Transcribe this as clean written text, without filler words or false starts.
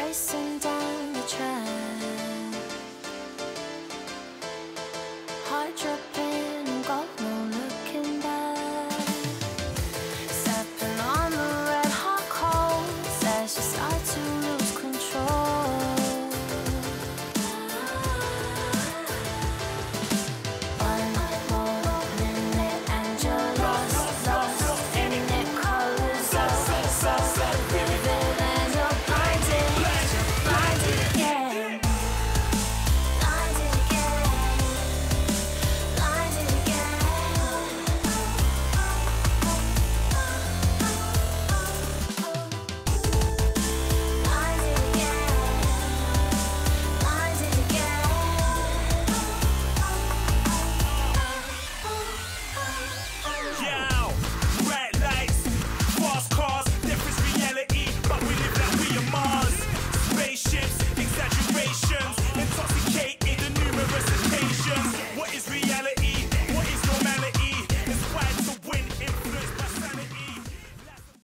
racing down the track, heart dropping and gold, no looking back. Stepping on the red hot coals as you start to lose control. One more minute and you're lost, lost in the colors of vivid, and you're blinded again. Blinded again, blinded again. Blinded again, blinded again. Yo, bright lights, fast cars, different reality, but we live like we are Mars. Spaceships, exaggerations, intoxicated on numerous occasions.